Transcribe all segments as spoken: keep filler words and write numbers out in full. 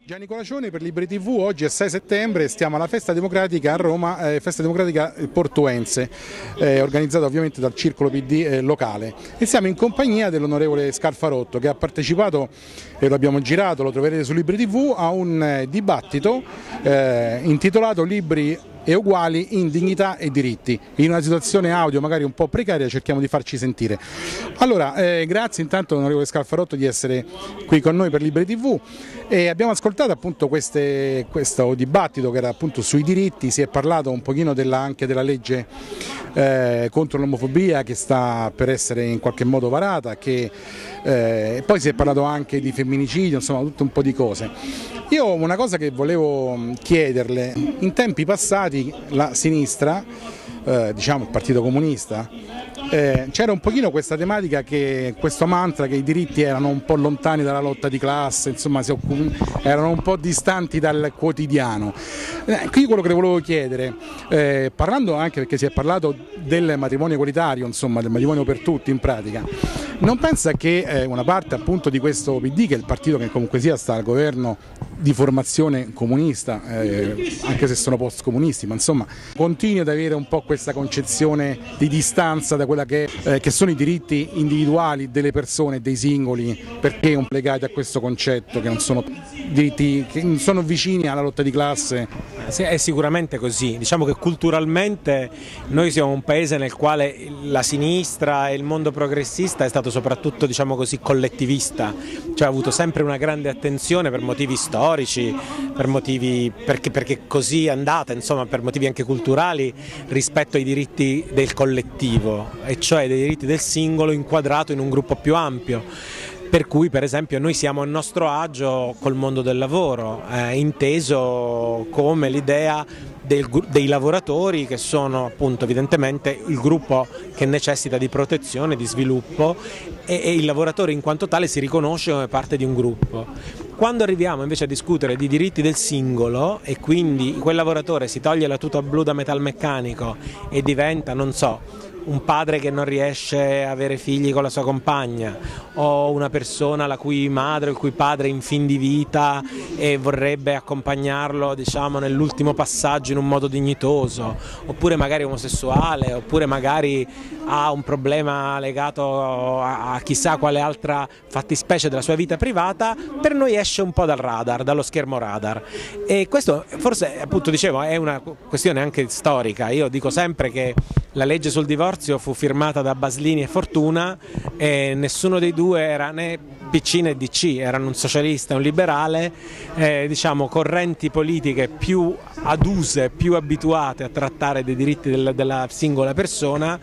Gianni Colacioni per Libri tivù. Oggi è sei settembre, stiamo alla Festa Democratica a Roma, eh, Festa Democratica Portuense, eh, organizzata ovviamente dal Circolo P D eh, locale, e siamo in compagnia dell'onorevole Scalfarotto, che ha partecipato, e lo abbiamo girato, lo troverete su Libri tivù, a un eh, dibattito eh, intitolato Libri e uguali in dignità e diritti. In una situazione audio magari un po' precaria cerchiamo di farci sentire. Allora, eh, grazie intanto onorevole Scalfarotto di essere qui con noi per Libri tivù, e abbiamo ascoltato appunto queste, questo dibattito che era appunto sui diritti. Si è parlato un pochino della, anche della legge eh, contro l'omofobia che sta per essere in qualche modo varata, che eh, poi si è parlato anche di femminicidio, insomma tutto un po' di cose. Io una cosa che volevo chiederle: in tempi passati la sinistra, eh, diciamo il Partito Comunista, eh, c'era un pochino questa tematica, che questo mantra che i diritti erano un po' lontani dalla lotta di classe, insomma si erano un po' distanti dal quotidiano. Eh, qui quello che le volevo chiedere, eh, parlando anche perché si è parlato del matrimonio egualitario, insomma del matrimonio per tutti in pratica, non pensa che eh, una parte appunto di questo P D, che è il partito che comunque sia sta al governo di formazione comunista, eh, anche se sono post comunisti, ma insomma continui ad avere un po' questa concezione di distanza da quella che, eh, che sono i diritti individuali delle persone, dei singoli, perché un legati a questo concetto che non sono diritti, che non sono vicini alla lotta di classe? Sì, è sicuramente così. Diciamo che culturalmente noi siamo un paese nel quale la sinistra e il mondo progressista è stato soprattutto, diciamo così, collettivista, cioè ha avuto sempre una grande attenzione per motivi storici, per motivi perché, perché così è andata, insomma, per motivi anche culturali, rispetto ai diritti del collettivo, e cioè dei diritti del singolo inquadrato in un gruppo più ampio. Per cui per esempio noi siamo a nostro agio col mondo del lavoro, eh, inteso come l'idea del, dei lavoratori, che sono appunto evidentemente il gruppo che necessita di protezione, di sviluppo, e, e il lavoratore in quanto tale si riconosce come parte di un gruppo. Quando arriviamo invece a discutere di diritti del singolo, e quindi quel lavoratore si toglie la tuta blu da metalmeccanico e diventa, non so, un padre che non riesce a avere figli con la sua compagna, o una persona la cui madre o il cui padre è in fin di vita e vorrebbe accompagnarlo, diciamo, nell'ultimo passaggio in un modo dignitoso, oppure magari omosessuale, oppure magari ha un problema legato a chissà quale altra fattispecie della sua vita privata, per noi esce un po' dal radar, dallo schermo radar. E questo forse, appunto dicevo, è una questione anche storica. Io dico sempre che la legge sul divorzio fu firmata da Baslini e Fortuna, e nessuno dei due era né P C né D C, erano un socialista e un liberale, eh, diciamo correnti politiche più aduse, più abituate a trattare dei diritti del, della singola persona,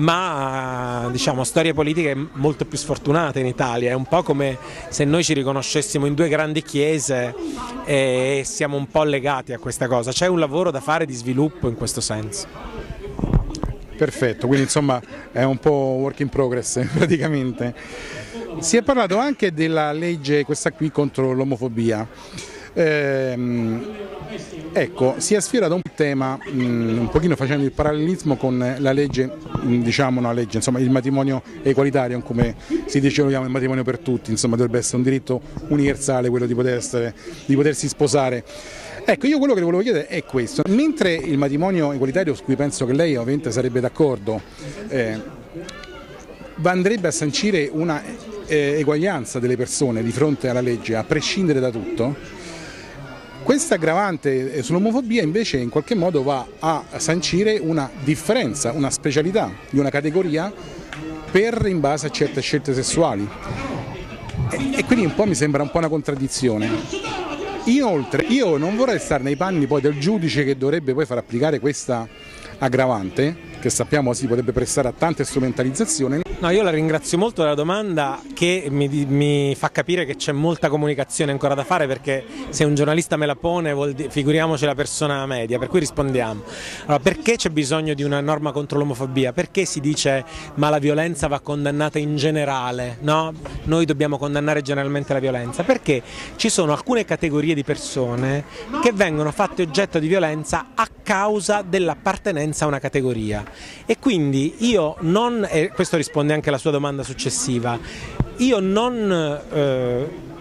ma diciamo storie politiche molto più sfortunate in Italia. È un po' come se noi ci riconoscessimo in due grandi chiese e siamo un po' legati a questa cosa. C'è un lavoro da fare di sviluppo in questo senso. Perfetto, quindi insomma è un po' work in progress praticamente. Si è parlato anche della legge, questa qui, contro l'omofobia. Ehm, ecco, si è sfiorato un tema, mh, un pochino facendo il parallelismo con la legge, mh, diciamo una legge, insomma il matrimonio egualitario, come si dice, lo chiama il matrimonio per tutti, insomma dovrebbe essere un diritto universale quello di, poter essere, di potersi sposare. Ecco, io quello che le volevo chiedere è questo: mentre il matrimonio egualitario, su cui penso che lei ovviamente sarebbe d'accordo, eh, andrebbe a sancire una eh, eguaglianza delle persone di fronte alla legge, a prescindere da tutto, questa aggravante sull'omofobia invece in qualche modo va a sancire una differenza, una specialità di una categoria per in base a certe scelte sessuali. E, e quindi un po' mi sembra un po' una contraddizione. Inoltre io non vorrei stare nei panni poi del giudice che dovrebbe poi far applicare questa aggravante, che sappiamo si potrebbe prestare a tante strumentalizzazioni. No, io la ringrazio molto della domanda, che mi, mi fa capire che c'è molta comunicazione ancora da fare, perché se un giornalista me la pone, vuol dire, figuriamoci la persona media, per cui rispondiamo. Allora, perché c'è bisogno di una norma contro l'omofobia? Perché si dice ma la violenza va condannata in generale, no? Noi dobbiamo condannare generalmente la violenza? Perché ci sono alcune categorie di persone che vengono fatte oggetto di violenza a causa dell'appartenenza a una categoria, e quindi io non, e questo risponde anche alla sua domanda successiva, io non eh,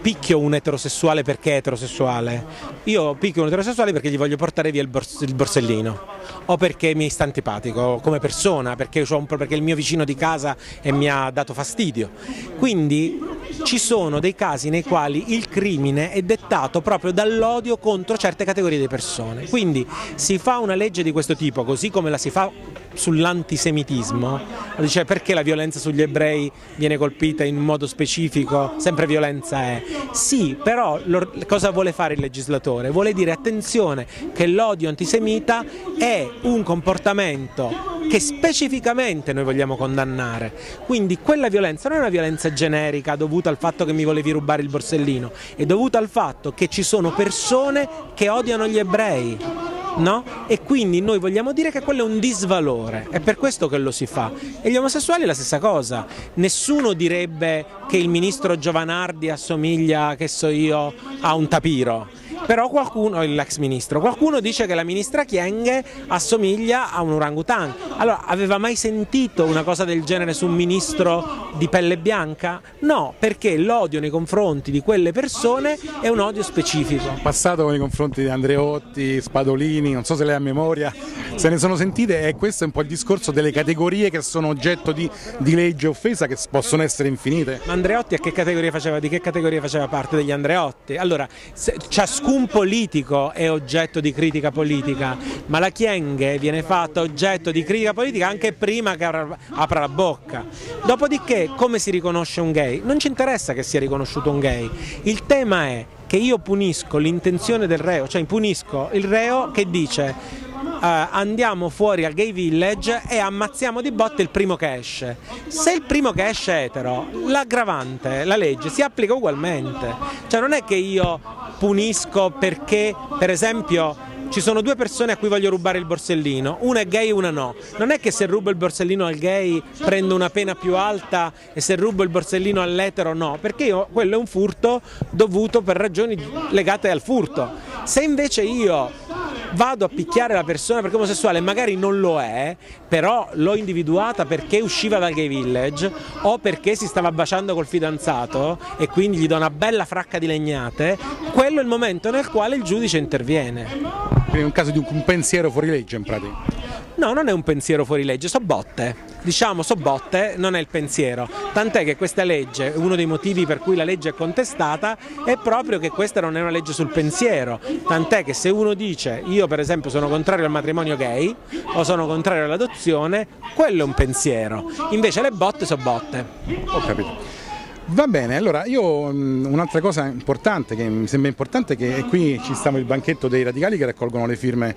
picchio un eterosessuale perché è eterosessuale, io picchio un eterosessuale perché gli voglio portare via il, bors il borsellino, o perché mi sta antipatico come persona, perché, un, perché il mio vicino di casa e mi ha dato fastidio. Quindi ci sono dei casi nei quali il crimine è dettato proprio dall'odio contro certe categorie di persone. Quindi si fa una legge di questo tipo, così come la si fa sull'antisemitismo, cioè perché la violenza sugli ebrei viene colpita in modo specifico, sempre violenza è. Sì, però lo, cosa vuole fare il legislatore? Vuole dire attenzione che l'odio antisemita è un comportamento che specificamente noi vogliamo condannare, quindi quella violenza non è una violenza generica dovuta al fatto che mi volevi rubare il borsellino, è dovuta al fatto che ci sono persone che odiano gli ebrei, no? E quindi noi vogliamo dire che quello è un disvalore, è per questo che lo si fa. E gli omosessuali è la stessa cosa, nessuno direbbe che il ministro Giovanardi assomiglia, che so io, a un tapiro. Però qualcuno, l'ex ministro, qualcuno dice che la ministra Kyenge assomiglia a un orangutan. Allora, aveva mai sentito una cosa del genere su un ministro di pelle bianca? No, perché l'odio nei confronti di quelle persone è un odio specifico. Passato nei confronti di Andreotti, Spadolini, non so se lei ha memoria, se ne sono sentite, e questo è un po' il discorso delle categorie che sono oggetto di, di legge offesa, che possono essere infinite. Ma Andreotti a che categoria faceva, di che categoria faceva parte degli Andreotti? Allora, se, ciascuno un politico è oggetto di critica politica, ma la Kyenge viene fatta oggetto di critica politica anche prima che apra la bocca. Dopodiché, come si riconosce un gay? Non ci interessa che sia riconosciuto un gay, il tema è che io punisco l'intenzione del reo, cioè punisco il reo che dice Uh, andiamo fuori al gay village e ammazziamo di botte il primo che esce. Se il primo che esce è etero, l'aggravante, la legge si applica ugualmente, cioè non è che io punisco perché, per esempio, ci sono due persone a cui voglio rubare il borsellino, una è gay e una no. Non è che se rubo il borsellino al gay prendo una pena più alta e se rubo il borsellino all'etero no, perché io, quello è un furto dovuto per ragioni legate al furto. Se invece io vado a picchiare la persona perché è omosessuale, magari non lo è, però l'ho individuata perché usciva dal gay village o perché si stava baciando col fidanzato e quindi gli do una bella fracca di legnate, quello è il momento nel quale il giudice interviene. Quindi è un caso di un pensiero fuori legge in pratica? No, non è un pensiero fuori legge, so botte. Diciamo so botte, non è il pensiero. Tant'è che questa legge, uno dei motivi per cui la legge è contestata è proprio che questa non è una legge sul pensiero. Tant'è che se uno dice io per esempio sono contrario al matrimonio gay o sono contrario all'adozione, quello è un pensiero. Invece le botte so botte. Ho capito. Va bene, allora io un'altra cosa importante che mi sembra importante è che qui ci stiamo il banchetto dei radicali che raccolgono le firme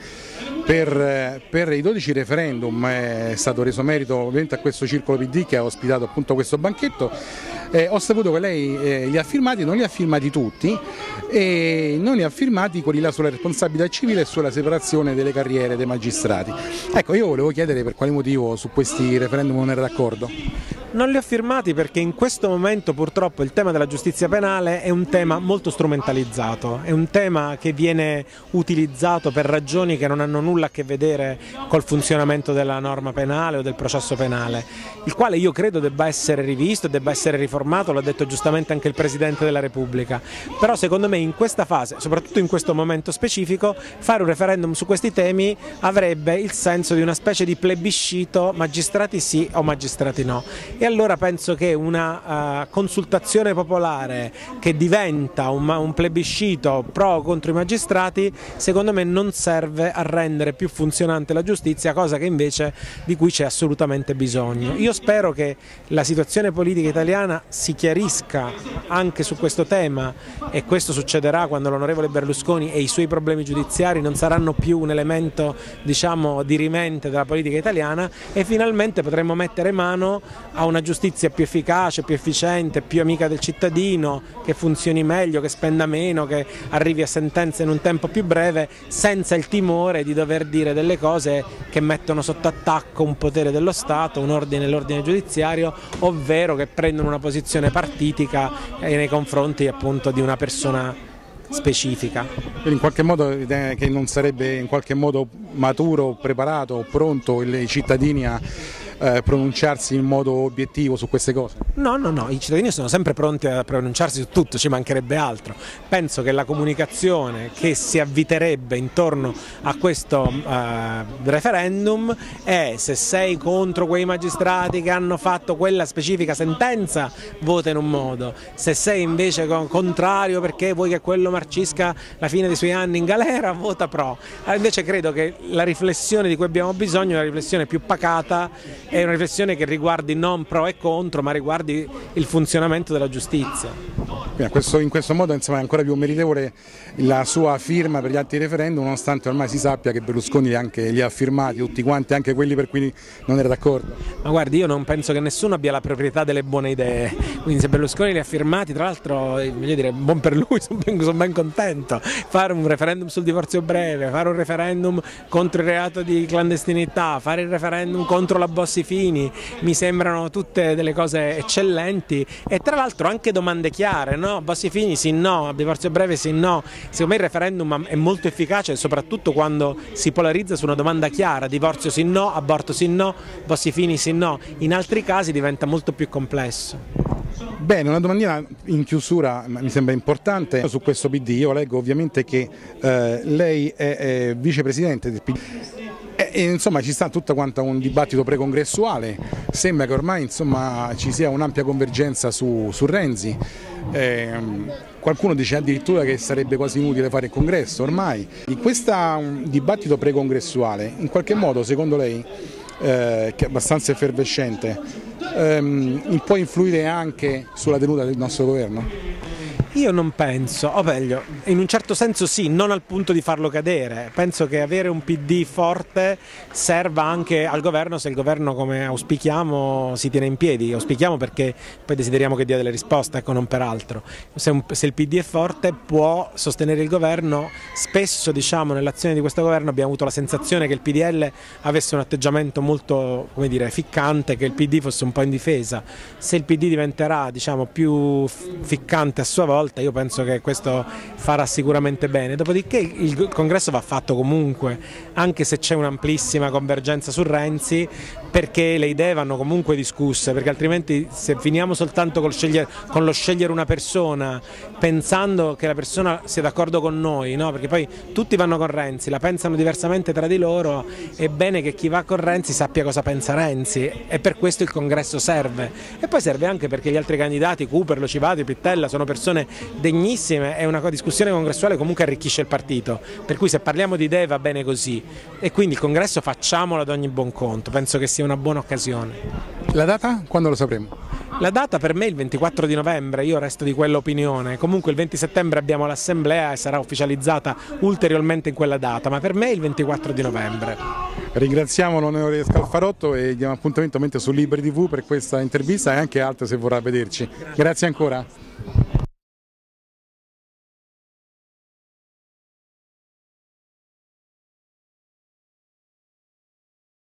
per, per i dodici referendum, è stato reso merito ovviamente a questo circolo P D che ha ospitato appunto questo banchetto. Eh, ho saputo che lei eh, li ha firmati, non li ha firmati tutti e non li ha firmati quelli là sulla responsabilità civile e sulla separazione delle carriere dei magistrati. Ecco, io volevo chiedere per quale motivo su questi referendum non era d'accordo. Non li ho firmati perché in questo momento purtroppo il tema della giustizia penale è un tema molto strumentalizzato, è un tema che viene utilizzato per ragioni che non hanno nulla a che vedere col funzionamento della norma penale o del processo penale, il quale io credo debba essere rivisto, debba essere riformato, l'ha detto giustamente anche il Presidente della Repubblica, però secondo me in questa fase, soprattutto in questo momento specifico, fare un referendum su questi temi avrebbe il senso di una specie di plebiscito magistrati sì o magistrati no. E allora penso che una uh, consultazione popolare che diventa un, un plebiscito pro o contro i magistrati, secondo me non serve a rendere più funzionante la giustizia, cosa che invece di cui c'è assolutamente bisogno. Io spero che la situazione politica italiana si chiarisca anche su questo tema e questo succederà quando l'onorevole Berlusconi e i suoi problemi giudiziari non saranno più un elemento, diciamo, dirimente della politica italiana e finalmente potremo mettere mano a una giustizia più efficace, più efficiente, più amica del cittadino, che funzioni meglio, che spenda meno, che arrivi a sentenze in un tempo più breve, senza il timore di dover dire delle cose che mettono sotto attacco un potere dello Stato, un ordine l'ordine giudiziario, ovvero che prendono una posizione partitica nei confronti appunto di una persona specifica. Quindi in qualche modo che non sarebbe in qualche modo maturo, preparato, pronto i cittadini a eh, pronunciarsi in modo obiettivo su queste cose? No, no, no, i cittadini sono sempre pronti a pronunciarsi su tutto, ci mancherebbe altro. Penso che la comunicazione che si avviterebbe intorno a questo uh, referendum è: se sei contro quei magistrati che hanno fatto quella specifica sentenza, vota in un modo; se sei invece contrario perché vuoi che quello marcisca la fine dei suoi anni in galera, vota pro. Allora, invece credo che la riflessione di cui abbiamo bisogno è una riflessione più pacata, è una riflessione che riguardi non pro e contro, ma riguardi il funzionamento della giustizia. Questo, in questo modo insomma, è ancora più meritevole la sua firma per gli altri referendum, nonostante ormai si sappia che Berlusconi anche li ha firmati tutti quanti, anche quelli per cui non era d'accordo. Ma guardi, io non penso che nessuno abbia la proprietà delle buone idee, quindi se Berlusconi li ha firmati, tra l'altro, voglio dire, buon per lui, sono ben, sono ben contento. Fare un referendum sul divorzio breve, fare un referendum contro il reato di clandestinità, fare il referendum contro la Bossi-Fini, mi sembrano tutte delle cose eccellenti, e tra l'altro anche domande chiare, no? Bossi-Fini sì no, divorzio breve sì no. Secondo me il referendum è molto efficace soprattutto quando si polarizza su una domanda chiara: divorzio sì no, aborto sì no, Bossi-Fini sì no. In altri casi diventa molto più complesso. Bene, una domandina in chiusura mi sembra importante su questo P D. Io leggo ovviamente che eh, lei è, è vicepresidente del P D. E, insomma ci sta tutto quanto un dibattito precongressuale, sembra che ormai insomma, ci sia un'ampia convergenza su, su Renzi, eh, qualcuno dice addirittura che sarebbe quasi inutile fare il congresso ormai. In questo dibattito precongressuale, in qualche modo secondo lei, eh, che è abbastanza effervescente, ehm, può influire anche sulla tenuta del nostro governo? Io non penso, o meglio, in un certo senso sì, non al punto di farlo cadere. Penso che avere un P D forte serva anche al governo, se il governo, come auspichiamo, si tiene in piedi. Auspichiamo perché poi desideriamo che dia delle risposte, ecco, non per altro. Se, un, se il P D è forte può sostenere il governo. Spesso, diciamo, nell'azione di questo governo abbiamo avuto la sensazione che il P D L avesse un atteggiamento molto, come dire, ficcante, che il P D fosse un po' in difesa. Se il P D diventerà, diciamo, più ficcante a sua volta, io penso che questo farà sicuramente bene. Dopodiché il congresso va fatto comunque, anche se c'è un'amplissima convergenza su Renzi, perché le idee vanno comunque discusse, perché altrimenti se finiamo soltanto con, scegliere, con lo scegliere una persona pensando che la persona sia d'accordo con noi, no? Perché poi tutti vanno con Renzi, la pensano diversamente tra di loro, è bene che chi va con Renzi sappia cosa pensa Renzi, e per questo il congresso serve. E poi serve anche perché gli altri candidati, Cooper, Civati, Pittella, sono persone degnissime, e una discussione congressuale comunque arricchisce il partito, per cui se parliamo di idee va bene così, e quindi il congresso facciamolo ad ogni buon conto, penso che sia una buona occasione. La data? Quando lo sapremo? La data per me è il ventiquattro di novembre, io resto di quell'opinione. Comunque il venti settembre abbiamo l'assemblea e sarà ufficializzata ulteriormente in quella data, ma per me è il ventiquattro di novembre. Ringraziamo l'onorevole Scalfarotto e diamo appuntamento su Liberi tivù per questa intervista e anche altre se vorrà vederci. Grazie ancora.